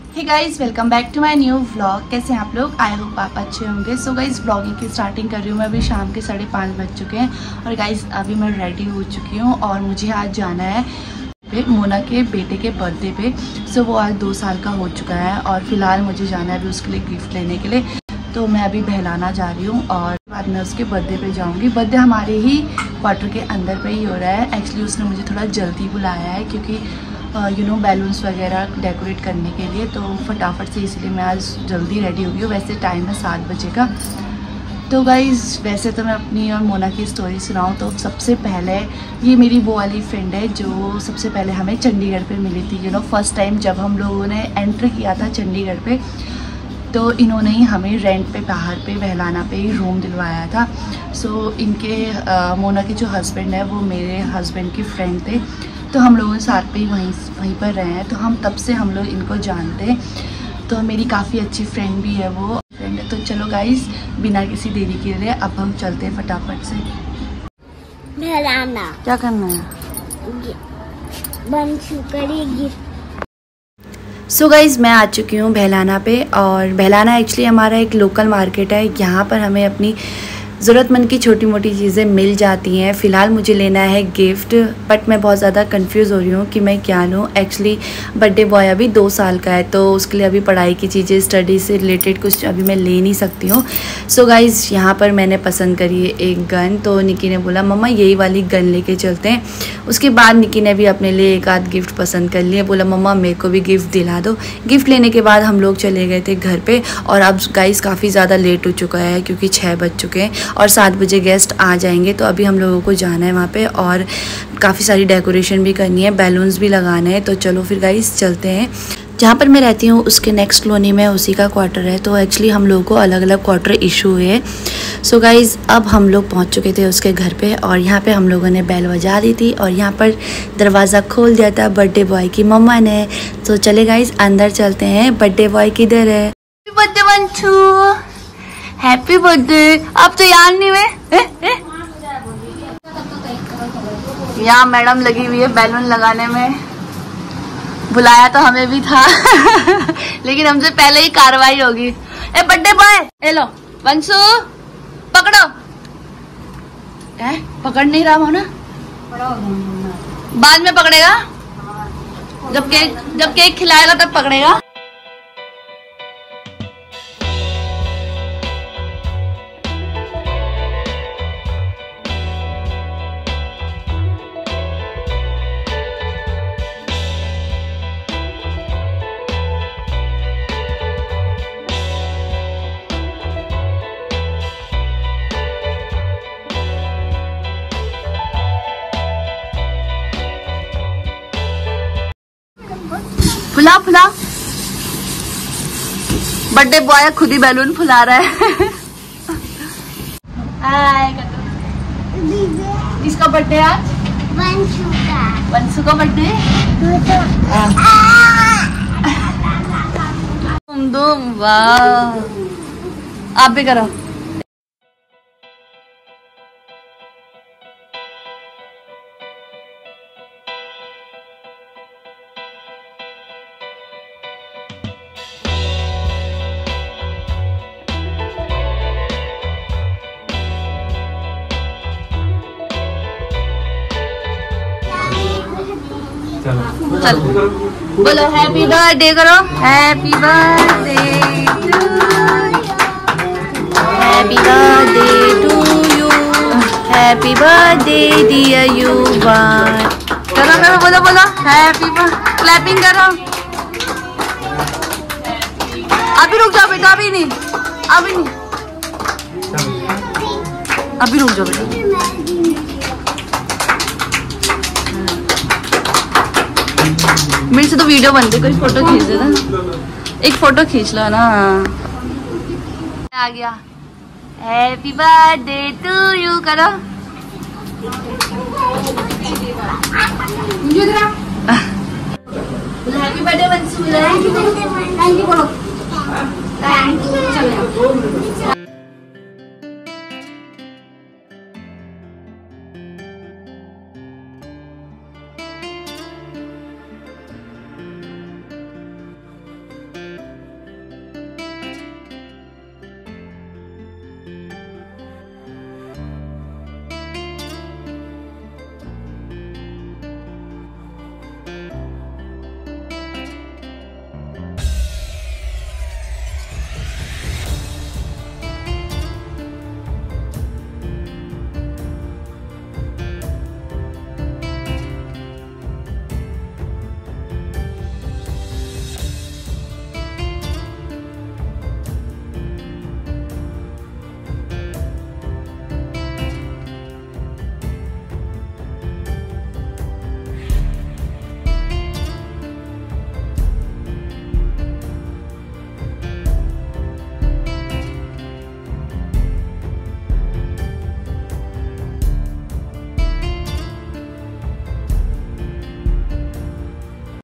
Hey guys, welcome back to my new vlog. कैसे हैं आप लोग? आई होप आप अच्छे होंगे। सो गाइज, व्लॉगिंग की स्टार्टिंग कर रही हूँ मैं। अभी शाम के 5:30 बज चुके हैं और गाइज अभी मैं रेडी हो चुकी हूँ और मुझे आज जाना है मोना के बेटे के बर्थडे पे। सो वो आज 2 साल का हो चुका है और फिलहाल मुझे जाना है अभी उसके लिए गिफ्ट लेने के लिए। तो मैं अभी बहलाना जा रही हूँ और बाद में उसके बर्थडे पे जाऊँगी। बर्थडे हमारे ही क्वार्टर के अंदर पे ही हो रहा है। एक्चुअली उसने मुझे थोड़ा जल्दी बुलाया है क्योंकि बैलून्स वगैरह डेकोरेट करने के लिए, तो फटाफट से इसलिए मैं आज जल्दी रेडी हो गई हूँ। वैसे टाइम है 7 बजे का। तो गाइज़, वैसे तो मैं अपनी और मोना की स्टोरी सुनाऊँ तो सबसे पहले ये मेरी वो वाली फ्रेंड है जो सबसे पहले हमें चंडीगढ़ पे मिली थी। फर्स्ट टाइम जब हम लोगों ने एंटर किया था चंडीगढ़ पे, तो इन्होंने ही हमें रेंट पे बाहर पे बहलाना पे ही रूम दिलवाया था। सो इनके मोना के जो हस्बैंड है वो मेरे हस्बैंड की फ्रेंड थे, तो हम लोगों साथ पे ही वहीं पर रहे हैं। तो हम तब से हम लोग इनको जानते हैं, तो मेरी काफ़ी अच्छी फ्रेंड भी है वो फ्रेंड है। तो चलो गाइस, बिना किसी देरी के लिए अब हम चलते हैं फटाफट से। बहलाना क्या करना है? सो गाइज़, मैं आ चुकी हूँ बहलाना पे। और बहलाना एक्चुअली हमारा एक लोकल मार्केट है। यहाँ पर हमें अपनी ज़रूरतमंद की छोटी मोटी चीज़ें मिल जाती हैं। फ़िलहाल मुझे लेना है गिफ्ट, बट मैं बहुत ज़्यादा कंफ्यूज हो रही हूँ कि मैं क्या लूँ। एक्चुअली बर्थडे बॉय अभी 2 साल का है, तो उसके लिए अभी पढ़ाई की चीज़ें, स्टडी से रिलेटेड कुछ अभी मैं ले नहीं सकती हूँ। सो गाइज़, यहाँ पर मैंने पसंद करी है एक गन। तो निकी ने बोला मम्मा यही वाली गन लेके चलते हैं। उसके बाद निकी ने भी अपने लिए एक आध गिफ्ट पसंद कर लिया। बोला मम्मा मेरे को भी गिफ्ट दिला दो। गिफ्ट लेने के बाद हम लोग चले गए थे घर पर। और अब गाइज़ काफ़ी ज़्यादा लेट हो चुका है क्योंकि 6 बज चुके हैं और 7 बजे गेस्ट आ जाएंगे। तो अभी हम लोगों को जाना है वहाँ पे और काफ़ी सारी डेकोरेशन भी करनी है, बैलून्स भी लगाने हैं। तो चलो फिर गाइस चलते हैं। जहाँ पर मैं रहती हूँ उसके नेक्स्ट कॉलोनी में उसी का क्वार्टर है, तो एक्चुअली हम लोगों को अलग अलग क्वार्टर इशू हुए हैं। सो गाइज़, अब हम लोग पहुँच चुके थे उसके घर पे और यहाँ पे हम लोगों ने बेल बजा दी थी और यहाँ पर दरवाज़ा खोल दिया था बर्थडे बॉय की मम्मा ने। तो चले गाइज़ अंदर चलते हैं। बर्थडे बॉय किधर है? Birthday Banchu, happy birthday. आप तो याद नहीं हुए? यहाँ मैडम लगी हुई है बैलून लगाने में। बुलाया तो हमें भी था लेकिन हमसे पहले ही कार्रवाई होगी। ए बर्थडे बॉय, ए लो वंशु पकड़ो। पकड़ नहीं रहा हो ना? बाद में पकड़ेगा, जब केक खिलाएगा तब पकड़ेगा। फुला फुला। बर्थडे बॉय खुद ही बैलून फुला रहा है। किसका बर्थडे आज? वंशु का। वंशु का बर्थडे। तुम वाह, आप भी करो। चल बोलो हैप्पी बर्थडे करो। Happy birthday to happy birthday to you, happy birthday dear you one. करो बोलो बोलो हैप्पी बर्थडे। क्लैपिंग करो। अभी रुक जाओ बेटा, अभी नहीं, अभी रुक जाओ बेटा। मेरे से तो वीडियो बनती, कोई फोटो खींच दे ना, एक फोटो खींच लो ना। आ गया। हैप्पी बर्थडे टू यू करो। Happy birthday Vanshu. Thank you बोलो। Thank you.